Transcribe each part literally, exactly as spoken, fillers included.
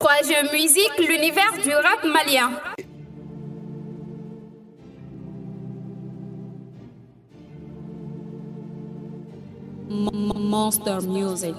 trois jeux musique, l'univers du rap malien. Monster Music.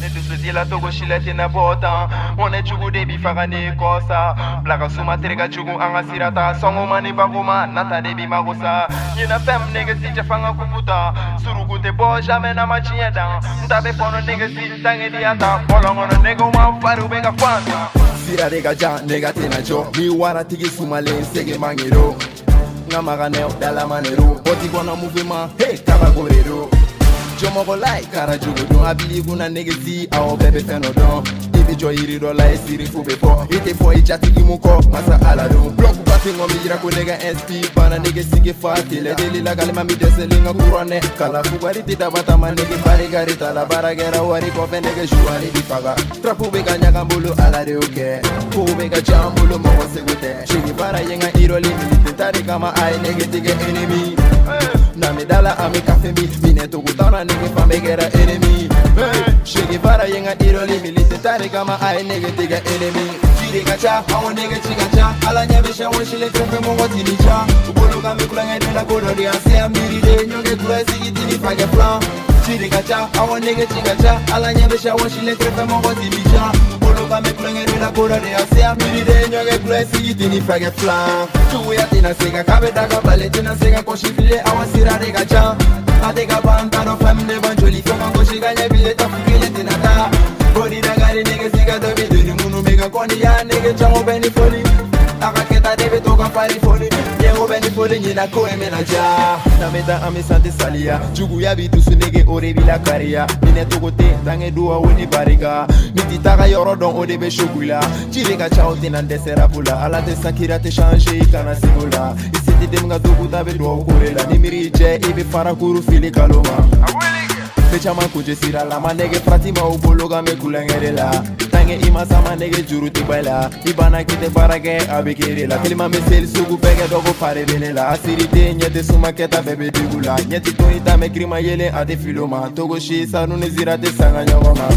La togo shilete na bota one chugu debi fagane kosa blaka suma terega chugu anga sirata songo mani baguma nata debi magosa yina fem nigga si jafanga kuputa surugu te bo jamais na machinha dan ntabe fono nigga si tange diata bolongo no nigga ma faru bega fanta sira rega ja nigga tina jo mi wara tigi suma le sege mangero ngamaga ne dala manero oti bona movement hey kaba gorero Jomo like kara jugo don abili guna negezi awo bebe feno don ibi jo iri do la esiri fu before ite fo ichati imuko masa ala don block bati ngomi jira ko nega S P bana negezi ge fati le deli la galima mi deselinga kurone kala fu bari tita bata man negi bari gari tala baragera wari ko fe nege juari di paga trapu be ganya gambulu ala de oke ko be ga jambulu mo segute chini bara yenga iro limiti tari kama ai nege tige enemy na medala ami kafe mi mine to gutana nigga fa me get an enemy hey shigi para yenga iroli milite tare kama ai nigga tiga enemy chiri gacha hawo nigga chigacha ala nyabe shawo shile krefe mo wati ni cha ubolo kame kulanga de la kodo de ase amiri de nyoge kula sigiti ni fage plan chiri gacha hawo nigga chigacha ala nyabe shawo shile krefe mo wati ni cha ubolo kame kulanga de la kodo de ase amiri de nyoge kula sigiti ni fage plan tuya tina sega kabe daga bale tina sega ko shifile awasira de gacha Adega bantano family banjoli fama goshi ganya bileta fukile tinata Body dagari nigga siga dobi duni munu mega kondi ya nigga chango beni foli Akaketa debe toka pari foli Yengo beni foli nina koe menaja Nameta ame sante salia Jugu ya bitusu nigga ore bila karia Mine toko te tange dua woni bariga Miti taka yoro don ode be shokula Chirika chao tina ndesera pula Ala te sakira te change ikana sigula Isiti demga dugu tabe dua ukurela Nimiri je ibe farakuru fili kaloma Fecha man kuje sira la manege pratima ubologa me kulengere la Tange ima sama nege juru tibaila Ibana kite barage abekere la Kelima mesel sugu pege dogo pare bene la Asirite nyete suma keta bebe digula Nyeti toita me krima yele ade filoma Togo shi sarune zira te sanga nyogoma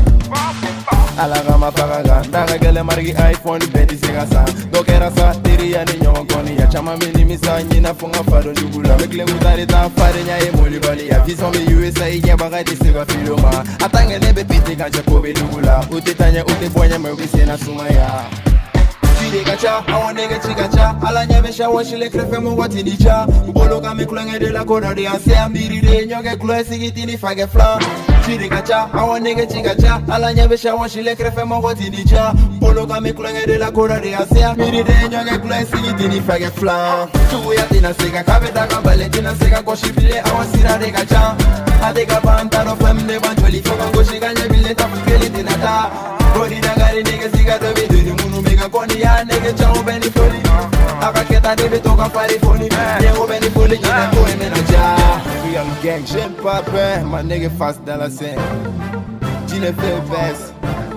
Ala gama pagaga Daga gele margi iPhone bedi sega sa Dokera sa tiri ya ni nyongo koni ya Chama mini misa nyina funga fado jugula Mekle mutari ta fare nya ye moli bali ya Vison mi U S A nye baga di sega filoma Atange nebe piti kancha kobe jugula Ute tanya ute bonya mwese na sumaya Chide gacha, awa nege chigacha Ala nyebe shawa shile krefe mo wati nicha Ubolo kame kulenge de la koda de anse ambiri de nyoge kule sigiti ni fage flan Chide gacha, awa nege chigacha Ala nyebe shawa shile krefe mo wati nicha Ubolo kame kulenge de la koda de anse ambiri de nyoge kule sigiti ni fage flan Chugu ya tina sega kabe daga bale tina sega kwa shifile awa sira de gacha Adega bantano femne banjoli Foga goshi ganye bile tafukeli tinata Body dagari nege siga dobi duni munu mega kondi ya nege chango beni foli Akaketa debe toka pari foli Yengo beni foli jina koe menaja Real gang, j'aime pas peur Ma nege face dans la scène Jine fait baisse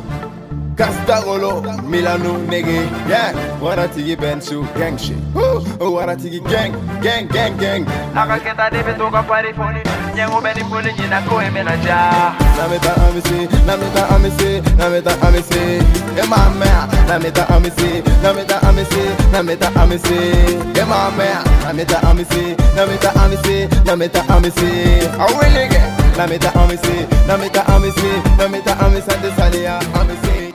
Castarolo, Milano nege Yeah, wara tigi bensu gang shit Oh, wara tigi gang, gang, gang, gang Akaketa debe toka pari foli Yengo beni foli jina koe menaja Nameta amisi, nameta amisi, nameta amisi Et ma mère, nameta amisi, nameta amisi, nameta amisi Et ma mère, nameta amisi, nameta amisi, nameta amisi Ah oui les gars, nameta amisi, nameta amisi, nameta amisi, de salia amisi